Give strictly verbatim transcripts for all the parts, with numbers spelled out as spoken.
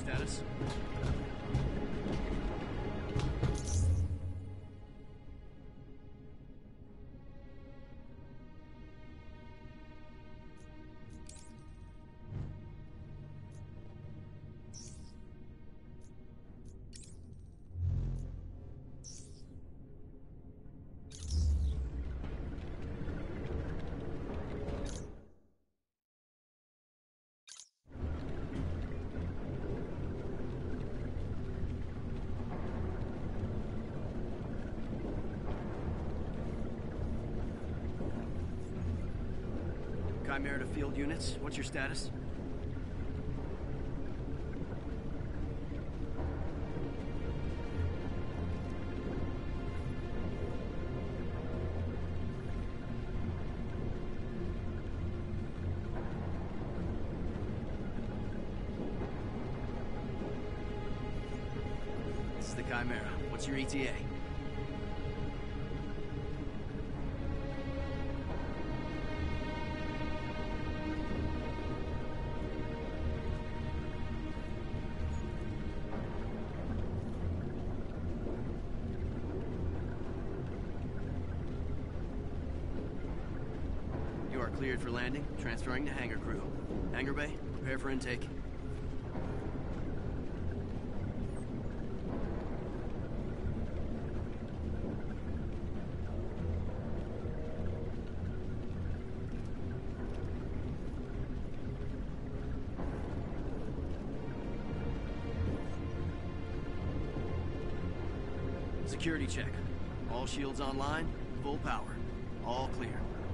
status? Chimera to field units, what's your status? This is the Chimera. What's your E T A? Cleared for landing, transferring to hangar crew. Hangar bay, prepare for intake. Security check. All shields online, full power. All clear.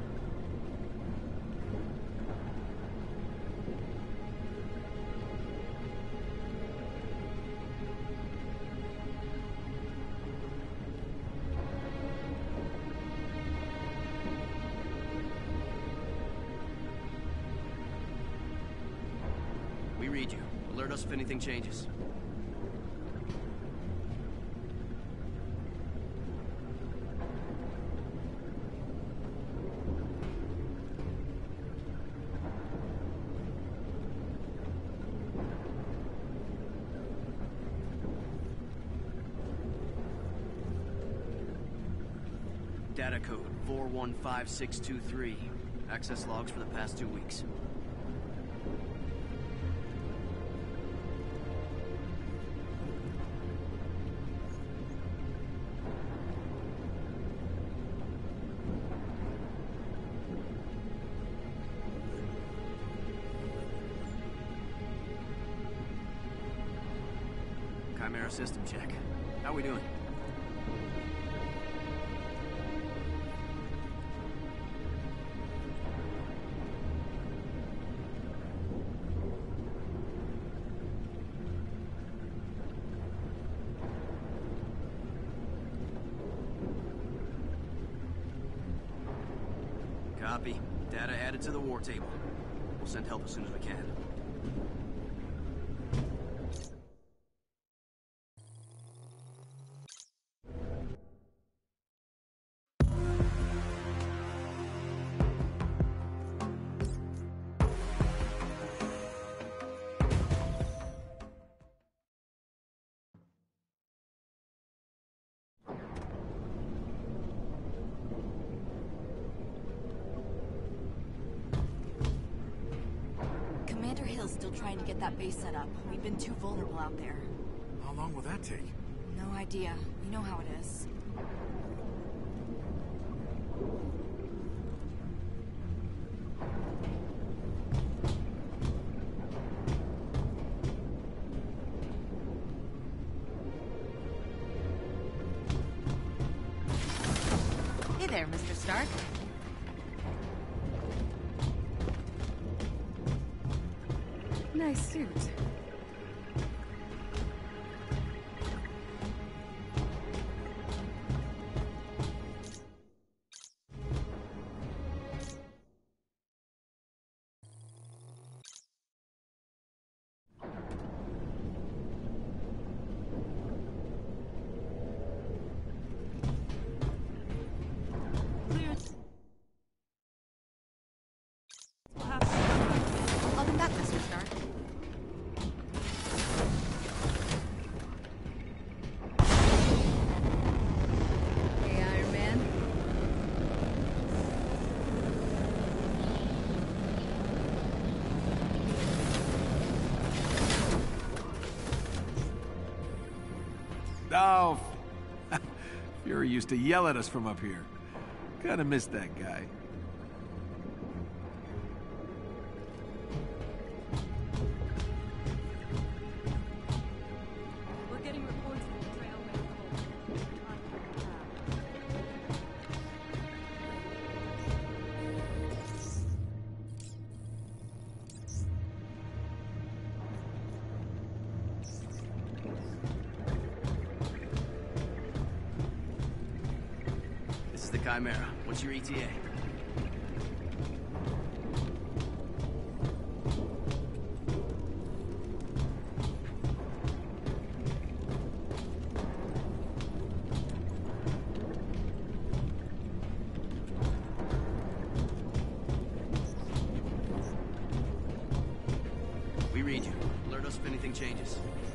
We read you. Alert us if anything changes. Data code four one five six two three. Access logs for the past two weeks. Chimera system check. How we doing? Copy. Data added to the war table. We'll send help as soon as we can. Commander Hill's still trying to get that base set up. We've been too vulnerable out there. How long will that take? No idea. You know how it is. Hey there, Mister Stark. Nice suit. Welcome back, Mister Stark. Oh, Fury used to yell at us from up here. Kinda missed that guy. We're getting reports that the trail may hold. This is the Chimera. What's your E T A? We read you. Alert us if anything changes.